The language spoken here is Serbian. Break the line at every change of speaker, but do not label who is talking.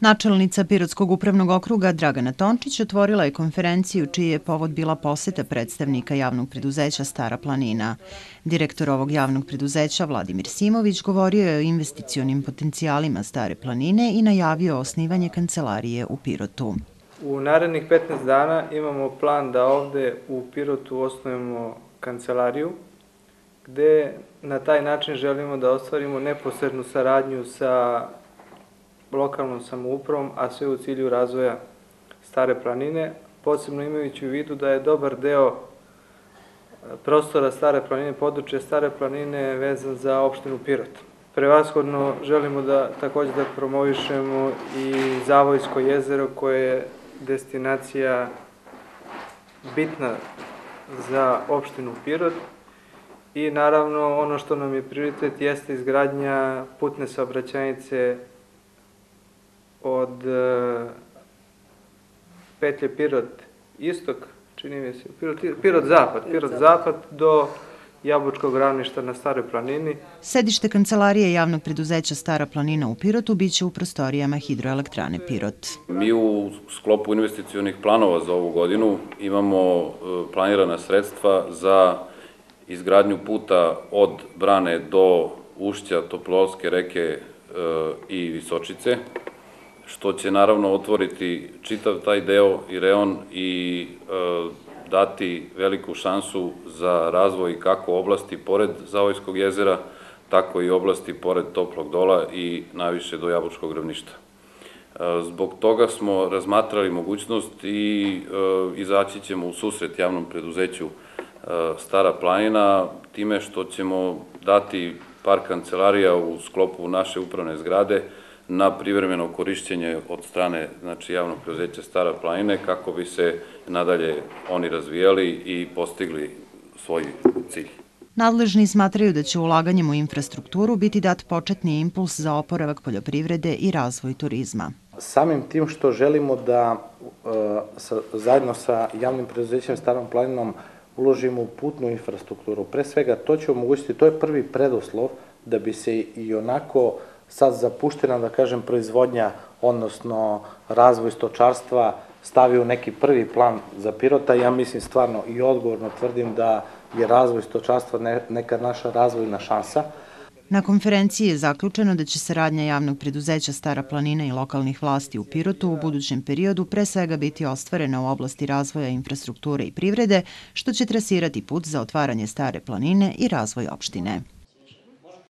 Načelnica Pirotskog upravnog okruga Dragana Tončić otvorila je konferenciju čiji je povod bila poseta predstavnika javnog preduzeća Stara planina. Direktor ovog javnog preduzeća Vladimir Simović govorio je o investicionim potencijalima Stare planine i najavio osnivanje kancelarije u Pirotu.
U narednih 15 dana imamo plan da ovde u Pirotu osnujemo kancelariju, gde na taj način želimo da ostvarimo neposrednu saradnju sa lokalnom samoupravom, a sve u cilju razvoja Stare planine, posebno imajući u vidu da je dobar deo prostora Stare planine, područja Stare planine vezan za opštinu Pirot. Prevashodno želimo da takođe da promovišemo i Zavojsko jezero koje je destinacija bitna za opštinu Pirot i naravno ono što nam je prioritet jeste izgradnja putne saobraćajnice od petlje Pirot-istok, čini mi se, Pirot-zapad do Jabučkog ravništa na Staroj planini.
Sedište kancelarije javnog preduzeća Stara planina u Pirotu biće u prostorijama hidroelektrane Pirot.
Mi u sklopu investicionih planova za ovu godinu imamo planirana sredstva za izgradnju puta od Brane do ušća Toplovolske reke i Visočice, što će naravno otvoriti čitav taj deo i reon i dati veliku šansu za razvoj kako oblasti pored Zavojskog jezera, tako i oblasti pored Toplog Dola i najviše do Jabučkog ravništa. Zbog toga smo razmatrali mogućnost i izaći ćemo u susret javnom preduzeću Stara planina, time što ćemo dati par kancelarija u sklopu naše upravne zgrade na privremeno korišćenje od strane javnog preduzeća Stara planine kako bi se nadalje oni razvijali i postigli svoj cilj.
Nadležni smatraju da će ulaganjem u infrastrukturu biti dat početni impuls za oporavak poljoprivrede i razvoj turizma.
Samim tim što želimo da zajedno sa javnim preduzećem Starom planinom uložimo u putnu infrastrukturu, pre svega to će omogućiti, to je prvi preduslov da bi se i onako sad zapuštena, da kažem, proizvodnja, odnosno razvoj stočarstva stavio neki prvi plan za Pirota. Ja mislim stvarno i odgovorno tvrdim da je razvoj stočarstva neka naša razvojna šansa.
Na konferenciji je zaključeno da će saradnja javnog preduzeća Stara planina i lokalnih vlasti u Pirotu u budućem periodu pre svega biti ostvarena u oblasti razvoja infrastrukture i privrede, što će trasirati put za otvaranje Stare planine i razvoj opštine.